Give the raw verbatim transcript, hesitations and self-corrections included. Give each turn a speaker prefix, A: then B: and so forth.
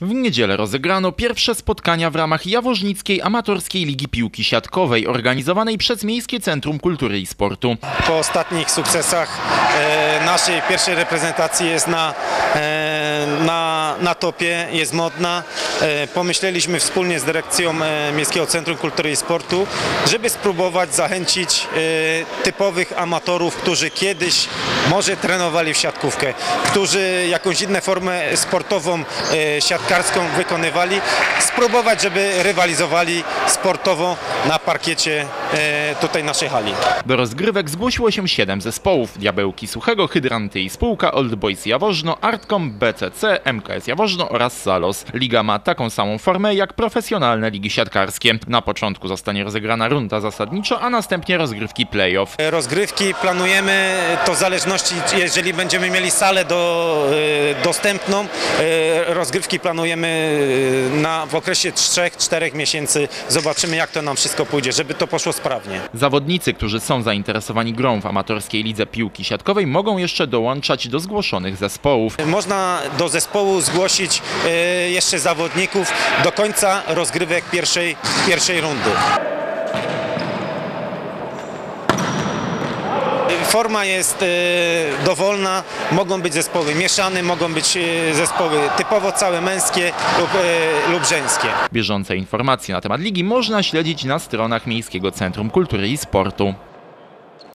A: W niedzielę rozegrano pierwsze spotkania w ramach Jaworznickiej Amatorskiej Ligi Piłki Siatkowej organizowanej przez Miejskie Centrum Kultury i Sportu.
B: Po ostatnich sukcesach e, naszej pierwszej reprezentacji jest na, e, na, na topie, jest modna. E, pomyśleliśmy wspólnie z dyrekcją e, Miejskiego Centrum Kultury i Sportu, żeby spróbować zachęcić e, typowych amatorów, którzy kiedyś może trenowali w siatkówkę, którzy jakąś inną formę sportową e, siatkarską wykonywali, spróbować, żeby rywalizowali sportowo na parkiecie e, tutaj naszej hali.
A: Do rozgrywek zgłosiło się siedem zespołów: Diabełki Suchego, Hydranty i Spółka, Old Boys Jaworzno, Artcom, B C C, M K S Jaworzno oraz Salos. Liga ma taką samą formę jak profesjonalne ligi siatkarskie. Na początku zostanie rozegrana runda zasadniczo, a następnie rozgrywki play-off.
B: Rozgrywki planujemy, to w zależności, jeżeli będziemy mieli salę do, y, dostępną, y, rozgrywki planujemy na, w okresie trzech czterech miesięcy. Zobaczymy, jak to nam wszystko pójdzie, żeby to poszło sprawnie.
A: Zawodnicy, którzy są zainteresowani grą w amatorskiej lidze piłki siatkowej, mogą jeszcze dołączać do zgłoszonych zespołów.
B: Można do zespołu zgłosić y, jeszcze zawodników do końca rozgrywek pierwszej, pierwszej rundy. Forma jest e, dowolna, mogą być zespoły mieszane, mogą być e, zespoły typowo całe męskie lub, e, lub żeńskie.
A: Bieżące informacje na temat ligi można śledzić na stronach Miejskiego Centrum Kultury i Sportu.